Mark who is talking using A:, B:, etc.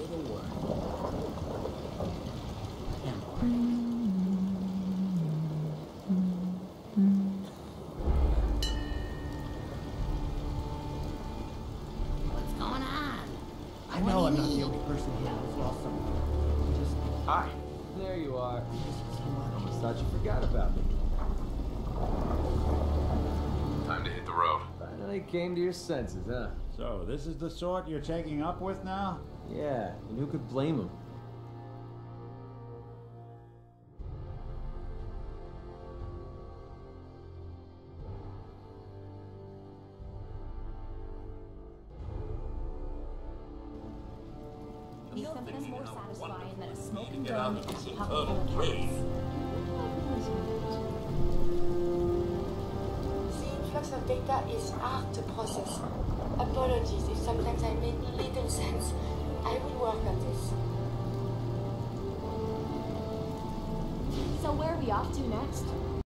A: the word. What's going on? I know I'm not the only person here who's lost someone. Just...
B: Hi. There you are. Almost thought you forgot about me.
C: Time to hit the road.
B: Finally came to your senses, huh?
D: So, this is the sort you're taking up with now?
B: Yeah, and who could blame him?
E: Something more satisfying than a smoking gun and a puff full of cats.
F: The influx of data is hard to process. Apologies if sometimes I make little sense. I will work on this.
E: So where are we off to next?